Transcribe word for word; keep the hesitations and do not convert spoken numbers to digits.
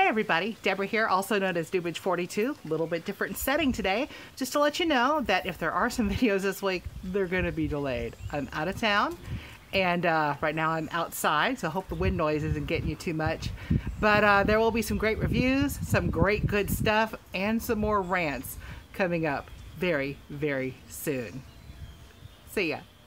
Hey everybody, Deborah here, also known as Dubage forty-two. A little bit different setting today, just to let you know that if there are some videos this week, they're going to be delayed. I'm out of town, and uh, right now I'm outside, so I hope the wind noise isn't getting you too much. But uh, there will be some great reviews, some great good stuff, and some more rants coming up very, very soon. See ya.